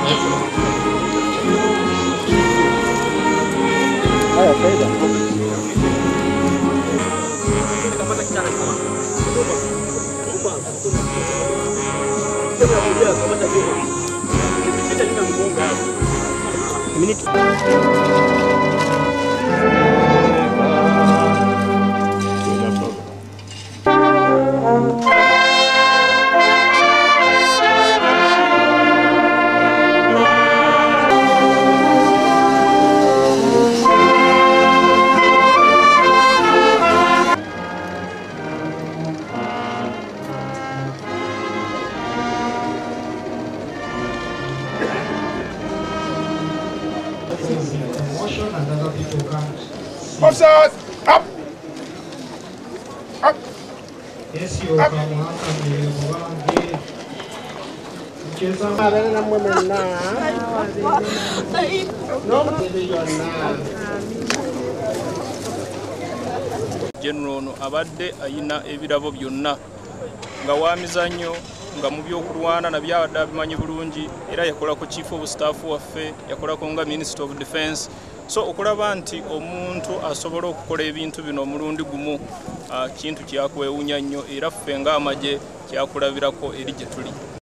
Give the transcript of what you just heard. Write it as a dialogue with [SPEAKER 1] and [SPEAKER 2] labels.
[SPEAKER 1] Officers, up! Up!
[SPEAKER 2] Yes, you are from
[SPEAKER 3] General no abadde ayina ebirabo byonna nga wa mizannyo nga mu byokulwana na byabadde abimanyi bulungi era yakola ku chief of staff waffe yakola ko nga Minister of Defence. So okulaba nti omuntu asobola okukola ebintu bino omulundi gumu kintu kyakwewunya nnyo era ffe nga amagye kyakulabirako eri gye tuli.